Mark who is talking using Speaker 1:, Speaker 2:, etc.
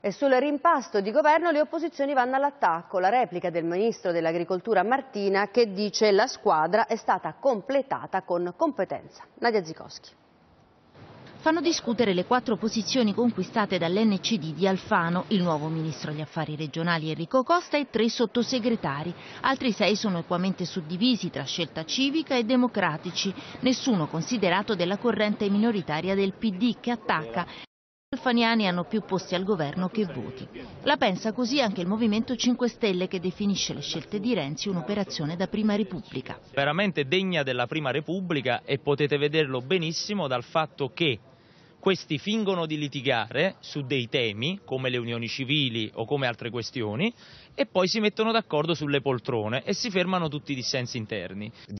Speaker 1: E sul rimpasto di governo le opposizioni vanno all'attacco. La replica del ministro dell'Agricoltura Martina che dice la squadra è stata completata con competenza. Nadia Zikowski.
Speaker 2: Fanno discutere le 4 posizioni conquistate dall'NCD di Alfano, il nuovo ministro agli affari regionali Enrico Costa e 3 sottosegretari. Altri 6 sono equamente suddivisi tra Scelta Civica e Democratici, nessuno considerato della corrente minoritaria del PD che attacca. Gli alfaniani hanno più posti al governo che voti. La pensa così anche il Movimento 5 Stelle che definisce le scelte di Renzi un'operazione da Prima Repubblica.
Speaker 3: Veramente degna della Prima Repubblica, e potete vederlo benissimo dal fatto che questi fingono di litigare su dei temi come le unioni civili o come altre questioni e poi si mettono d'accordo sulle poltrone e si fermano tutti i dissensi interni.